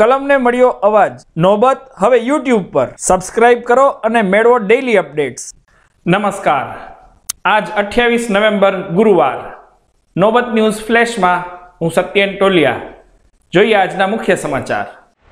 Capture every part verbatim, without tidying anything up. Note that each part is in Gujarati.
કલમને મળ્યો અવાજ. નોબત હવે યુટ્યુબ પર. સબસ્ક્રાઇબ કરો અને મેળવો ડેઇલી અપડેટ્સ. નમસ્કાર. આજ અઠ્યાવીસ નવેમ્બર ગુરુવાર. નોબત ન્યૂઝ ફ્લેશમાં હું સત્યેન ટોલિયા. જોઈએ આજના મુખ્ય સમાચાર.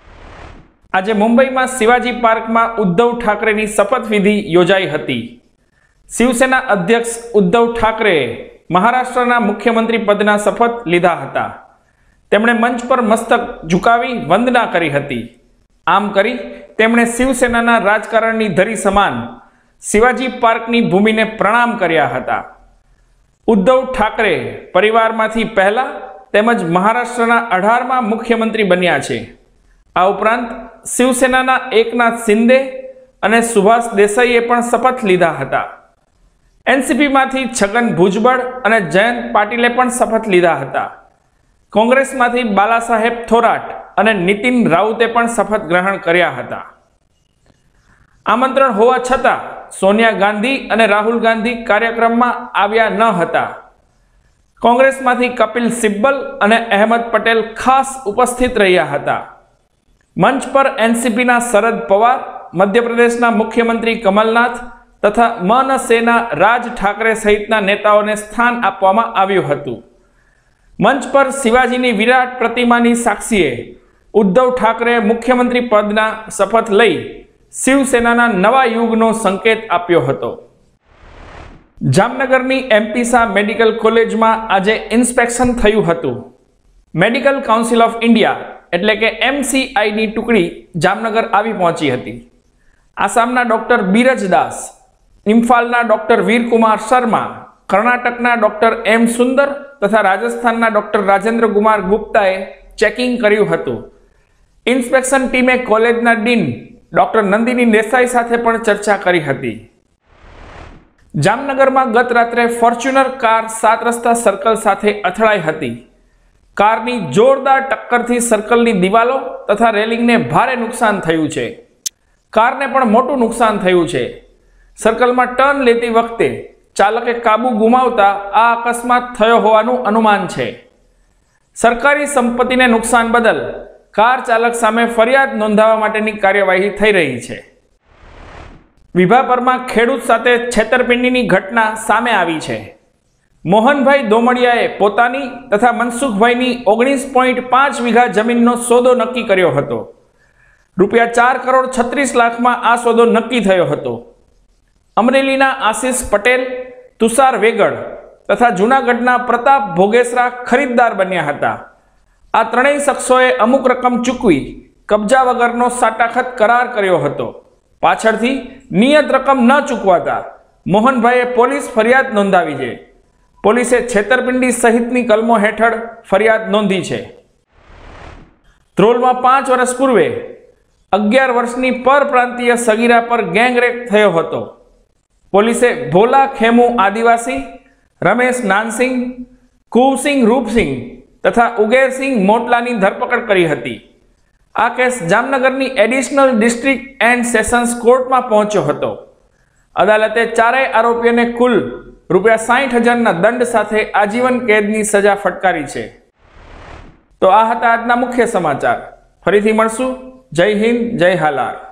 આજે મુંબઈમાં શિવાજી પાર્કમાં ઉદ્ધવ ઠાકરેની શપથવિધિ યોજાઈ હતી. શિવસેના અધ્યક્ષ ઉદ્ધવ ઠાકરેએ મહારાષ્ટ્રના મુખ્યમંત્રી પદના શપથ લીધા હતા. તેમણે મંચ પર મસ્તક ઝુકાવી વંદના કરી હતી. આમ કરી તેમણે શિવસેનાના રાજકારણની ધરી સમાન શિવાજી પાર્કની ભૂમિને પ્રણામ કર્યા હતા. ઉદ્ધવ ઠાકરે પરિવારમાંથી પહેલા તેમજ મહારાષ્ટ્રના અઢારમાં મુખ્યમંત્રી બન્યા છે. આ ઉપરાંત શિવસેનાના એકનાથ શિંદે અને સુભાષ દેસાઈએ પણ શપથ લીધા હતા. એનસીપીમાંથી છગન ભુજબળ અને જયંત પાટીલે પણ શપથ લીધા હતા. કોંગ્રેસમાંથી બાલાસાહેબ થોરાટ અને નીતિન રાઉતે પણ શપથ ગ્રહણ કર્યા હતા. આમંત્રણ હોવા છતાં સોનિયા ગાંધી અને રાહુલ ગાંધી કાર્યક્રમમાં આવ્યા ન હતા. કોંગ્રેસમાંથી કપિલ સિબ્બલ અને અહેમદ પટેલ ખાસ ઉપસ્થિત રહ્યા હતા. મંચ પર એનસીપીના શરદ પવાર, મધ્યપ્રદેશના મુખ્યમંત્રી કમલનાથ તથા મનસેના રાજ ઠાકરે સહિતના નેતાઓને સ્થાન આપવામાં આવ્યું હતું. મંચ પર શિવાજીની વિરાટ પ્રતિમાની સાક્ષીએ ઉદ્ધવ ઠાકરે મુખ્યમંત્રી પદના શપથ લઈ શિવસેનાના નવા યુગનો સંકેત આપ્યો હતો. જામનગરની એમપીસા મેડિકલ કોલેજમાં આજે ઇન્સ્પેક્શન થયું હતું. મેડિકલ કાઉન્સિલ ઓફ ઇન્ડિયા એટલે કે એમસીઆઈની ટુકડી જામનગર આવી પહોંચી હતી. આસામના ડોક્ટર બીરજ દાસ, ઇમ્ફાલના ડોક્ટર વીરકુમાર શર્મા, કર્ણાટકના ડોક્ટર એમ સુંદર તથા રાજસ્થાનના ડોક્ટર રાજેન્દ્ર કુમાર ગુપ્તાએ ચેકિંગ કર્યું હતું. ઇન્સ્પેક્શન ટીમે કોલેજના ડીન ડોક્ટર નંદિની દેસાઈ સાથે પણ ચર્ચા કરી હતી. જામનગરમાં ગત રાત્રે ફોર્ચ્યુનર કાર સાત રસ્તા સર્કલ સાથે અથડાઈ હતી. કારની જોરદાર ટક્કરથી સર્કલની દિવાલો તથા રેલિંગને ભારે નુકસાન થયું છે. કારને પણ મોટું નુકસાન થયું છે. સર્કલમાં ટર્ન લેતી વખતે ચાલકે કાબુ ગુમાવતા આ અકસ્માત થયો હોવાનું અનુમાન છે. સરકારી સંપત્તિને નુકસાન બદલ કાર ચાલક સામે ફરિયાદ નોંધાવવા માટેની કાર્યવાહી થઈ રહી છે. વિભાપરમાં ખેડૂત સાથે છેતરપિંડીની ઘટના સામે આવી છે. મોહનભાઈ દોમડિયાએ પોતાની તથા મનસુખભાઈની ઓગણીસ પોઈન્ટ પાંચ વીઘા જમીનનો સોદો નક્કી કર્યો હતો. રૂપિયા ચાર કરોડ છત્રીસ લાખમાં આ સોદો નક્કી થયો હતો. અમરેલીના આશિષ પટેલ, તુષાર વેગડ તથા જૂનાગઢના પ્રતાપ ભોગેસરા ખરીદદાર બન્યા હતા. આ ત્રણેય શખ્સોએ અમુક રકમ ચૂકવી કબજા વગરનો સાટાખત કરાર કર્યો હતો. પાછળથી નિયત રકમ ન ચૂકવાતા મોહનભાઈએ પોલીસ ફરિયાદ નોંધાવી છે. પોલીસે છેતરપિંડી સહિતની કલમો હેઠળ ફરિયાદ નોંધી છે. ધ્રોલમાં પાંચ વર્ષ પૂર્વે અગિયાર વર્ષની પરપ્રાંતીય સગીરા પર ગેંગરેપ થયો હતો. પોલીસે ભોલા ખેમુ આદિવાસી, રમેશ નાનસિંગ, કુવસિંગ રૂપસિંગ તથા ઉગેરસિંગ મોટલાની ધરપકડ કરી હતી. આ કેસ જામનગરની એડિશનલ ડિસ્ટ્રિક્ટ એન્ડ સેશન્સ કોર્ટમાં પહોંચ્યો હતો. અદાલતે ચારેય આરોપીઓને કુલ રૂપિયા સાઠ હજારના દંડ સાથે આજીવન કેદની સજા ફટકારી છે. તો આ હતા આજના મુખ્ય સમાચાર. ફરીથી મળશું. જય હિન્દ, જય હાલાર.